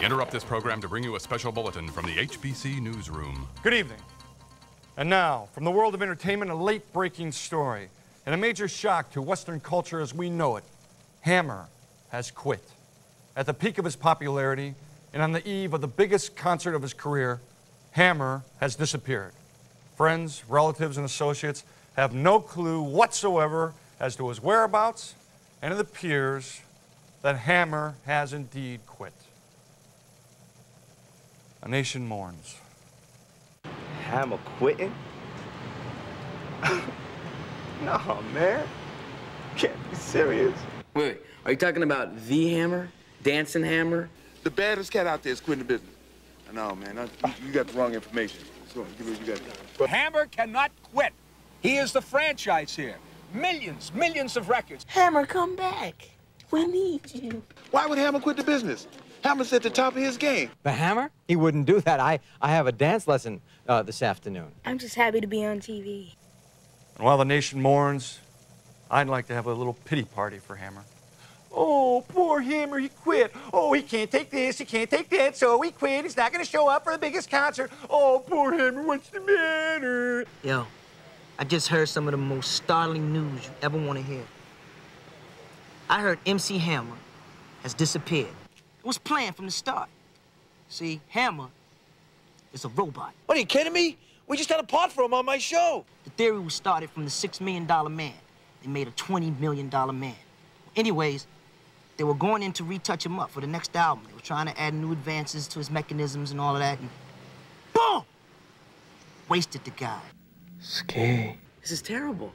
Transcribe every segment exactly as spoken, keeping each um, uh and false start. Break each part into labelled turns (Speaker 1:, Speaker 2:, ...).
Speaker 1: interrupt this program to bring you a special bulletin from the H B C Newsroom.
Speaker 2: Good evening. And now, from the world of entertainment, a late-breaking story and a major shock to Western culture as we know it. Hammer has quit. At the peak of his popularity and on the eve of the biggest concert of his career, Hammer has disappeared. Friends, relatives, and associates have no clue whatsoever as to his whereabouts, and it appears that Hammer has indeed quit. A nation mourns.
Speaker 3: Hammer quitting? No, man. Can't be serious.
Speaker 4: Wait, are you talking about the Hammer? Dancing Hammer?
Speaker 5: The baddest cat out there is quitting the business. I know, man. I, you got the wrong information. So, give me what you got.
Speaker 6: But Hammer cannot quit. He is the franchise here. Millions, millions of records.
Speaker 7: Hammer, come back. We need you.
Speaker 5: Why would Hammer quit the business? Hammer's at the top of his game.
Speaker 8: The Hammer? He wouldn't do that. I, I have a dance lesson uh, this afternoon.
Speaker 7: I'm just happy to be on T V.
Speaker 2: And while the nation mourns, I'd like to have a little pity party for Hammer. Oh, poor Hammer, he quit. Oh, he can't take this, he can't take that, so he quit. He's not going to show up for the biggest concert. Oh, poor Hammer, what's the matter?
Speaker 9: Yo, I just heard some of the most startling news you ever want to hear. I heard M C Hammer has disappeared. It was planned from the start. See, Hammer is a robot.
Speaker 10: What, are you kidding me? We just had a part for him on my show.
Speaker 9: The theory was started from the six million dollar man. They made a twenty million dollar man. Anyways, they were going in to retouch him up for the next album. They were trying to add new advances to his mechanisms and all of that, and boom! Wasted the guy.
Speaker 4: Scary. This is terrible.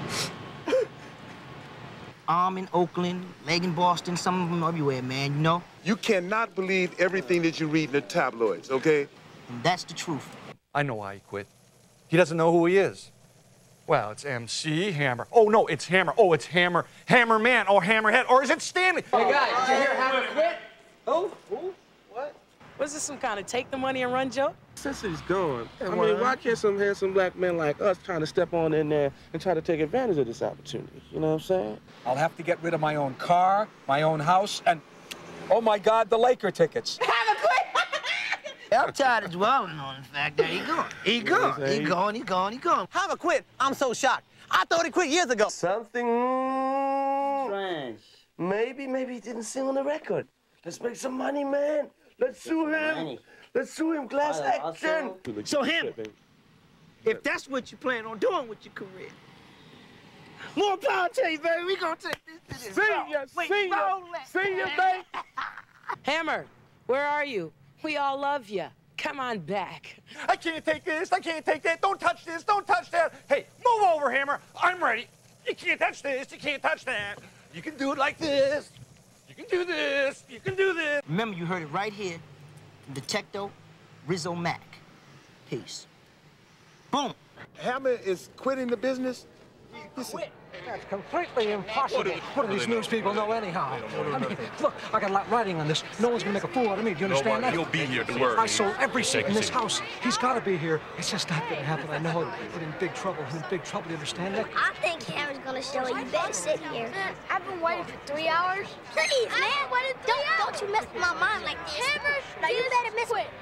Speaker 9: Arm in Oakland, leg in Boston, some of them everywhere, man, you know?
Speaker 5: You cannot believe everything that you read in the tabloids, okay?
Speaker 9: And that's the truth.
Speaker 2: I know why he quit. He doesn't know who he is. Well, it's M C Hammer. Oh, no, it's Hammer. Oh, it's Hammer. Hammer Man or Hammerhead. Or is it Stanley?
Speaker 8: Hey, guys, did you hear Hammer quit?
Speaker 10: Who? Who? What?
Speaker 11: Was this some kind of take the money and run joke?
Speaker 12: Since he's gone, I mean, why can't some handsome black men like us trying to step on in there and try to take advantage of this opportunity? You know what I'm saying?
Speaker 6: I'll have to get rid of my own car, my own house, and, oh my God, the Laker tickets.
Speaker 9: Hammer quit! I'm tired of dwelling on the fact that he gone. He gone. He gone, he gone, he gone.
Speaker 10: Hammer quit? I'm so shocked. I thought he quit years ago.
Speaker 3: Something strange. Maybe, maybe he didn't sing on the record. Let's make some money, man. Let's sue him. Money. Let's sue him, class action.
Speaker 9: So, Hammer, if that's what you plan on doing with your career, more power to you, baby. We gonna take this to this.
Speaker 10: See ya,
Speaker 9: Wait,
Speaker 10: see ya,
Speaker 9: roll it.
Speaker 10: see ya, baby.
Speaker 11: Hammer, where are you? We all love you. Come on back.
Speaker 2: I can't take this. I can't take that. Don't touch this. Don't touch that. Hey, move over, Hammer. I'm ready. You can't touch this. You can't touch that. You can do it like this. You can do this. You can do this.
Speaker 9: Remember, you heard it right here from Detecto Rizzo Mac. Peace. Boom.
Speaker 5: Hammer is quitting the business? Listen.
Speaker 8: That's completely impossible. What do these news people know anyhow? I mean, look, I got a lot writing on this. No one's gonna make a fool out of me. Do you understand that?
Speaker 1: He'll be here, don't worry.
Speaker 8: I sold every seat in this house. He's got to be here. It's just not gonna happen. I know. We're in big trouble. We're in big trouble. You understand that?
Speaker 13: I think Hammer's gonna show you. You better sit here. Man, I've been waiting for three hours. Please, man. Don't, don't you mess with my mind like this. Hammer, now you better miss it.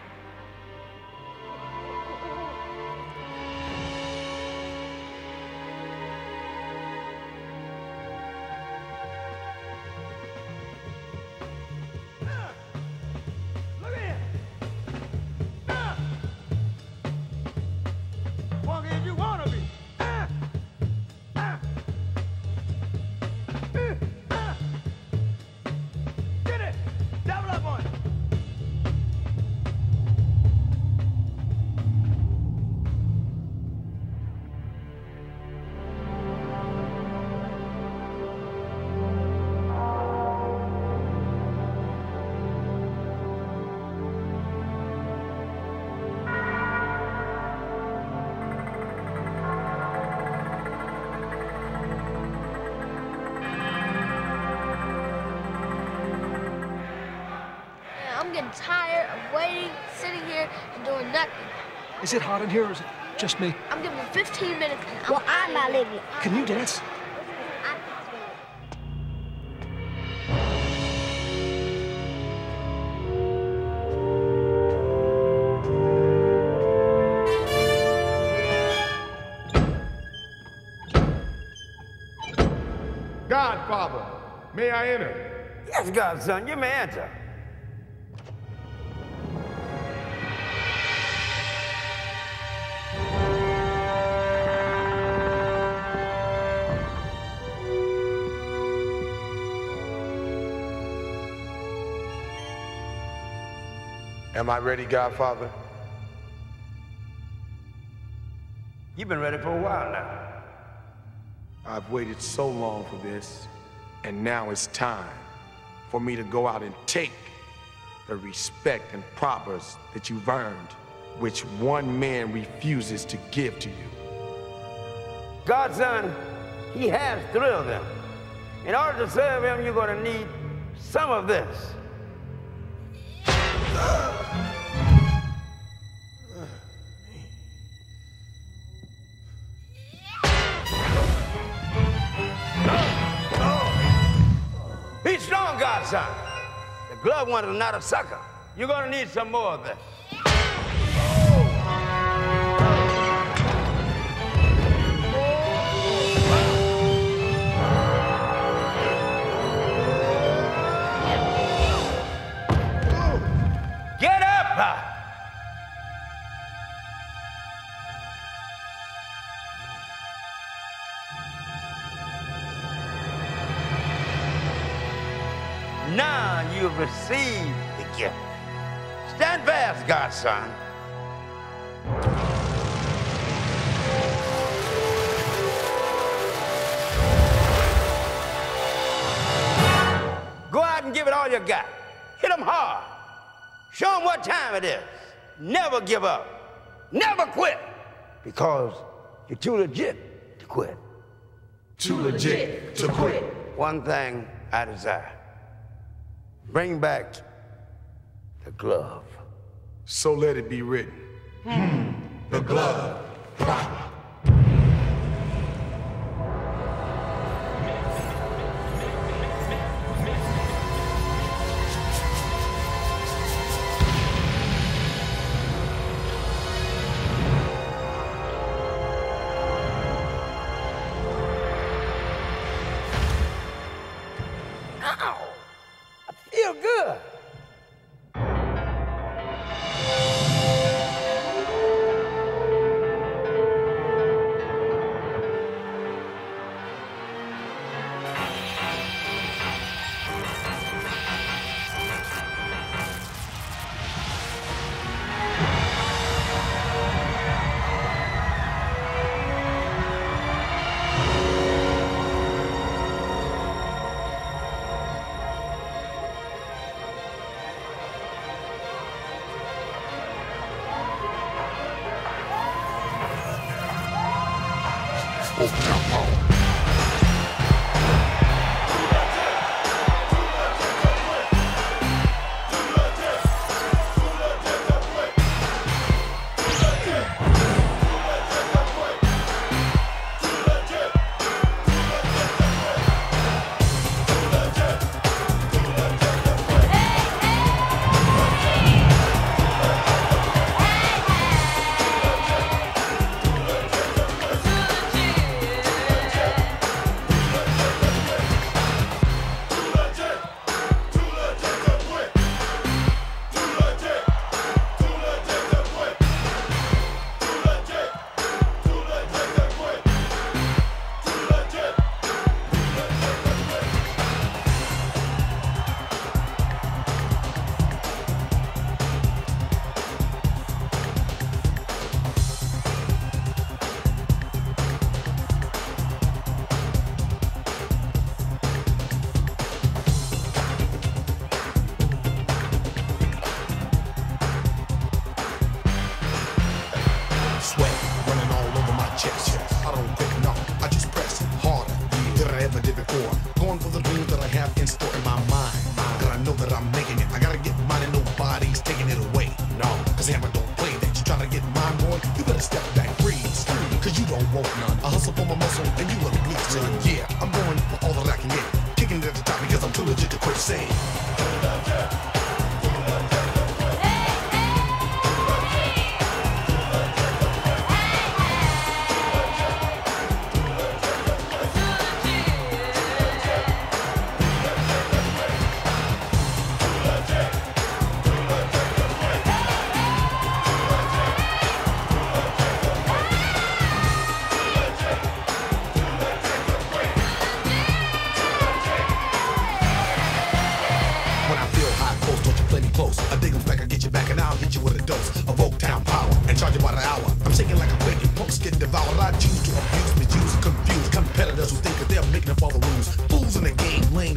Speaker 13: I'm getting tired of waiting, sitting here, and doing nothing.
Speaker 8: Is it hot in here, or is it just me?
Speaker 13: I'm giving fifteen minutes, and I'm, well, I'm not leaving.
Speaker 8: Can you dance?
Speaker 5: Godfather, may I enter?
Speaker 3: Yes, godson, you may enter.
Speaker 5: Am I ready, Godfather?
Speaker 3: You've been ready for a while now.
Speaker 5: I've waited so long for this, and now it's time for me to go out and take the respect and propers that you've earned, which one man refuses to give to you.
Speaker 3: Godson, he has thrilled them. In order to serve him, you're going to need some of this. Be strong, godson. The glove one is not a sucker. You're gonna need some more of this. Get up! Now you've received the gift. Stand fast, godson. Go out and give it all you got. Hit them hard. Show them what time it is. Never give up. Never quit. Because you're too legit to quit.
Speaker 5: Too legit to quit.
Speaker 3: One thing I desire. Bring back the glove.
Speaker 5: So let it be written. Hmm. The glove.
Speaker 3: Ow! I feel good.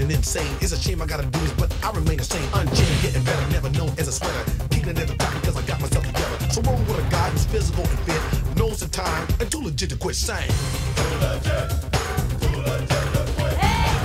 Speaker 14: and insane. It's a shame I gotta do this, but I remain the same. Unchained, getting better, never known as a sweater. Keeping it at the top because I got myself together. So roll with a guy who's physical and fit, knows the time, and too legit to quit saying. Too legit, too legit to quit.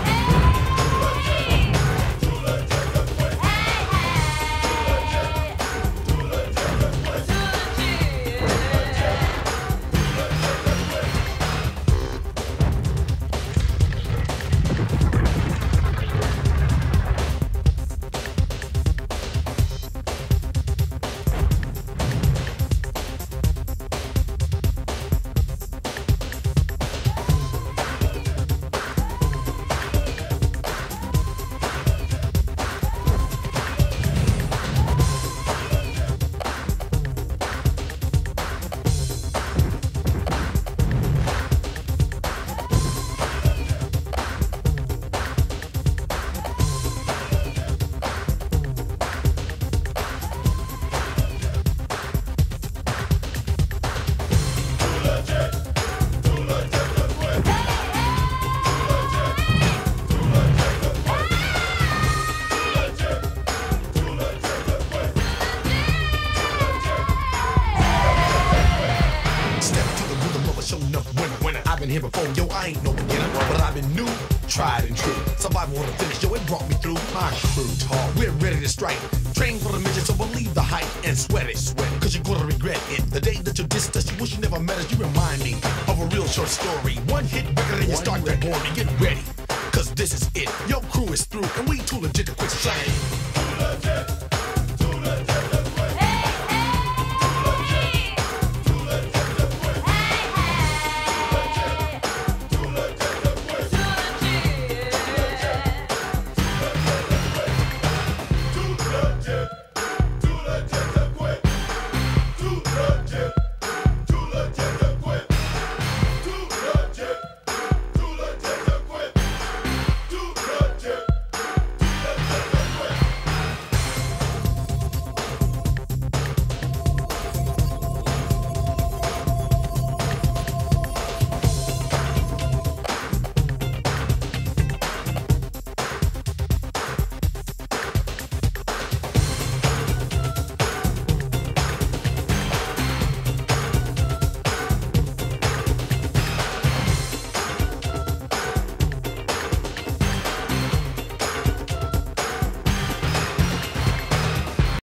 Speaker 14: I've been here before, yo, I ain't no beginner, but I've been new, tried and true. Survival with a finish, yo, it brought me through. My crew talk, we're ready to strike. Train for the mission, so believe the hype and sweat it, sweat it, cause you're gonna regret it. The day that you dissed us, you wish you never met us, you remind me of a real short story. One hit record and you start to bore me, get ready, cause this is it. Your crew is through, and we too legit to quit saying. Too legit.